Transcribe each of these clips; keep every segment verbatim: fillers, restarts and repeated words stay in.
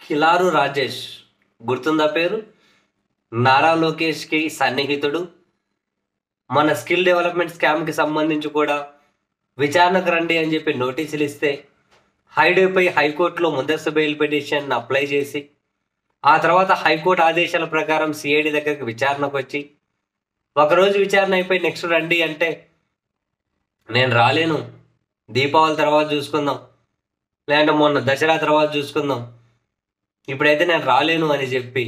కిలారు రాజేష్ గుర్తుందా పేరు? నారా లోకేష్కి సన్నిహితుడు. మన స్కిల్ డెవలప్మెంట్ స్కామ్కి సంబంధించి కూడా విచారణకు రండి అని చెప్పి నోటీసులు ఇస్తే హైడేపై హైకోర్టులో ముందస్తు బెయిల్ పిటిషన్ అప్లై చేసి ఆ తర్వాత హైకోర్టు ఆదేశాల ప్రకారం సిఐడి దగ్గరికి విచారణకు వచ్చి ఒకరోజు విచారణ అయిపోయి నెక్స్ట్ రండి అంటే నేను రాలేను, దీపావళి తర్వాత చూసుకుందాం, లేదంటే మొన్న దసరా తర్వాత చూసుకుందాం, ఇప్పుడైతే నేను రాలేను అని చెప్పి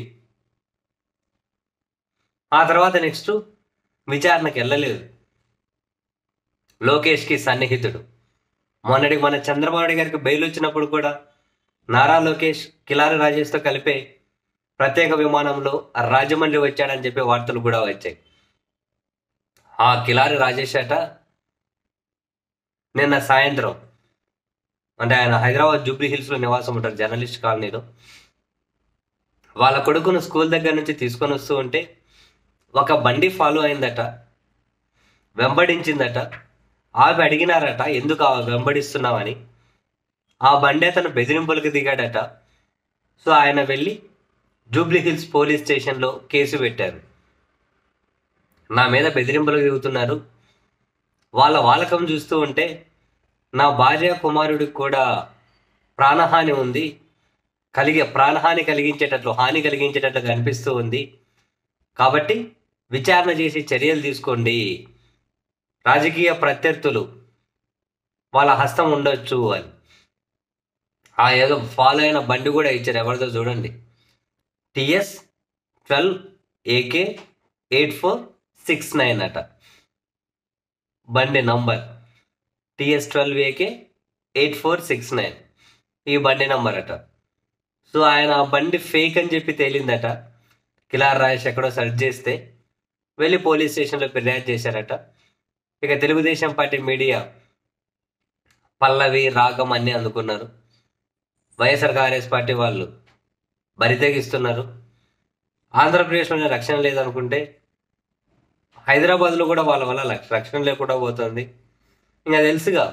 ఆ తర్వాత నెక్స్ట్ విచారణకు వెళ్ళలేదు. లోకేష్కి సన్నిహితుడు. మొన్నటికి మన చంద్రబాబు నాయుడు గారికి బెయిల్ వచ్చినప్పుడు కూడా నారా లోకేష్ కిలారి రాజేష్తో కలిపే ప్రత్యేక విమానంలో రాజమండ్రి వచ్చాడని చెప్పి వార్తలు కూడా వచ్చాయి. ఆ కిలారి రాజేష్ అట నిన్న సాయంత్రం, అంటే ఆయన హైదరాబాద్ జూబ్లీ హిల్స్లో నివాసం ఉంటారు, జర్నలిస్ట్ కాలనీలో. వాళ్ళ కొడుకును స్కూల్ దగ్గర నుంచి తీసుకొని వస్తూ ఉంటే ఒక బండి ఫాలో అయిందట, వెంబడించిందట. ఆమె అడిగినారట ఎందుకు ఆ వెంబడిస్తున్నామని. ఆ బండి అతను బెదిరింపులకు దిగాడట. సో ఆయన వెళ్ళి జూబ్లీ హిల్స్ పోలీస్ స్టేషన్లో కేసు పెట్టారు. నా మీద బెదిరింపులకు దిగుతున్నారు, వాళ్ళ వాలకం చూస్తూ ఉంటే నా భార్య కుమారుడికి కూడా ప్రాణహాని ఉంది, కలిగే ప్రాణహాని కలిగించేటట్లు హాని కలిగించేటట్లు కనిపిస్తూ ఉంది, కాబట్టి విచారణ చేసి చర్యలు తీసుకోండి, రాజకీయ ప్రత్యర్థులు వాళ్ళ హస్తం ఉండొచ్చు అని. ఆ ఏదో ఫాలో అయిన బండి కూడా ఇచ్చారు, ఎవరిదో చూడండి, TS twelve AK eight four six nine అట బండి number, TS twelve AK eight four six nine ఈ బండి నంబర్ అట. సో ఆయన ఆ బండి ఫేక్ అని చెప్పి తేలిందట. కిలార్ రాజేష్ ఎక్కడో సెర్చ్ చేస్తే వెళ్ళి పోలీస్ స్టేషన్లో ఫిర్యాదు చేశారట. ఇక తెలుగుదేశం పార్టీ మీడియా పల్లవి రాగం అన్నీ అందుకున్నారు. వైఎస్ఆర్ కాంగ్రెస్ పార్టీ వాళ్ళు బరితెగిస్తున్నారు. ఆంధ్రప్రదేశ్లోనే రక్షణ లేదనుకుంటే హైదరాబాద్లో కూడా వాళ్ళ వల్ల రక్షణ లేకుండా పోతుంది. ఇంకా తెలుసుగా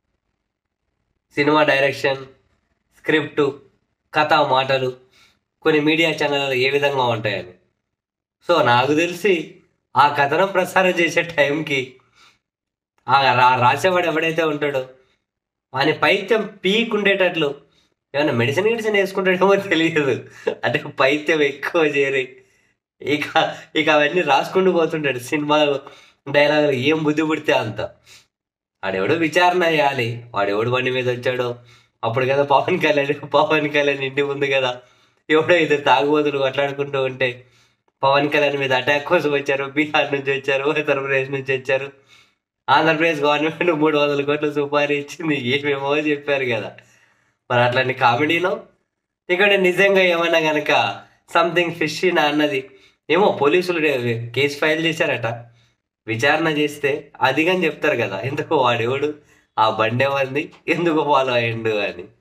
సినిమా డైరెక్షన్, స్క్రిప్టు, కథ, మాటలు కొన్ని మీడియా ఛానళ్ళు ఏ విధంగా ఉంటాయని. సో నాకు తెలిసి ఆ కథనం ప్రసారం చేసే టైంకి ఆ రాసేవాడు ఎవడైతే ఉంటాడో వాని పైత్యం పీక్ ఉండేటట్లు ఏమైనా మెడిసిన్ గిడిసిన్ వేసుకుంటాడేమో తెలియదు, అంటే పైత్యం ఎక్కువ చేరి ఇక ఇక అవన్నీ రాసుకుంటూ పోతుంటాడు. సినిమా డైలాగులు ఏం బుద్ధి పుడితే అంత. వాడెవడో విచారణ చేయాలి, వాడెవడు బండి మీద వచ్చాడో. అప్పుడు కదా పవన్ కళ్యాణ్ పవన్ కళ్యాణ్ ఇంటి ముందు కదా ఎవడో ఇద్దరు తాగుబోతులు కొట్లాడుకుంటూ ఉంటే పవన్ కళ్యాణ్ మీద అటాక్ కోసం వచ్చారు, బీహార్ నుంచి వచ్చారు, ఉత్తరప్రదేశ్ నుంచి వచ్చారు, ఆంధ్రప్రదేశ్ గవర్నమెంట్ మూడు వందల కోట్లు సుపారీ ఇచ్చింది, ఏమేమో చెప్పారు కదా. మరి అట్లాంటి కామెడీలో ఇక్కడ నిజంగా ఏమన్నా కనుక సంథింగ్ ఫిష్ నా అన్నది ఏమో పోలీసులు కేసు ఫైల్ చేశారట. విచారణ చేస్తే అదిగని చెప్తారు కదా ఎందుకు వాడేవాడు, ఆ బండి ఎవరిది, ఎందుకు ఫాలో అయ్యిండు అని.